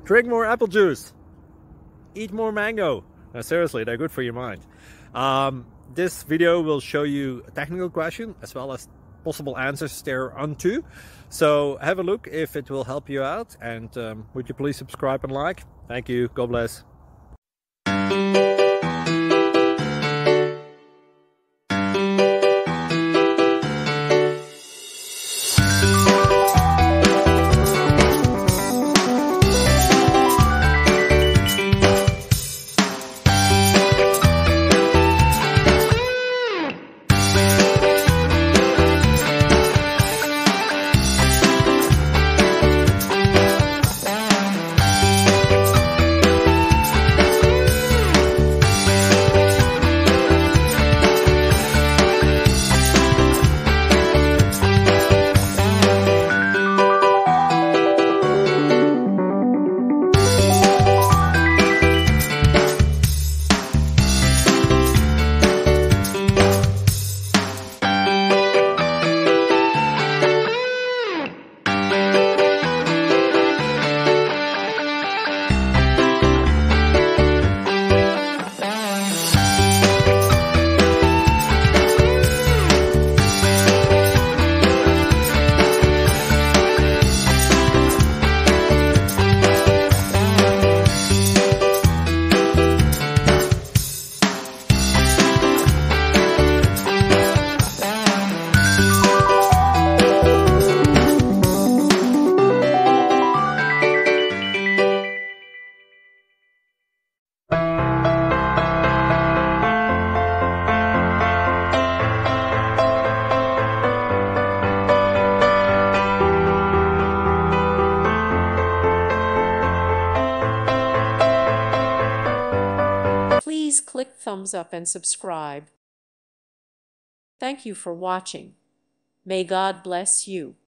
Drink more apple juice. Eat more mango. No, seriously, they're good for your mind. This video will show you a technical question as well as possible answers thereunto. So have a look if it will help you out, and would you please subscribe and like? Thank you. God bless. Please click thumbs up and subscribe. Thank you for watching. May God bless you.